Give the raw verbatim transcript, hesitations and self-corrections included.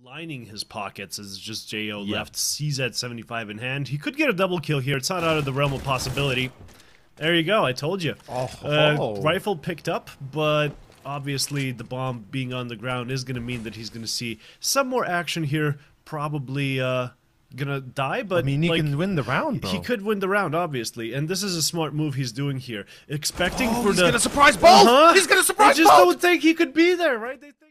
lining his pockets as just Jayo Yep. left C Z seventy-five in hand. He could get a double kill here. It's not out of the realm of possibility. There you go. I told you. Oh, Uh, oh. rifle picked up, but obviously the bomb being on the ground is going to mean that he's going to see some more action here. Probably uh, gonna die, but I mean, he like, can win the round, bro. he could win the round, obviously, and this is a smart move he's doing here, expecting Oh, for he's the. gonna surprise both. Uh-huh. He's gonna surprise They just both. don't think he could be there, right? They think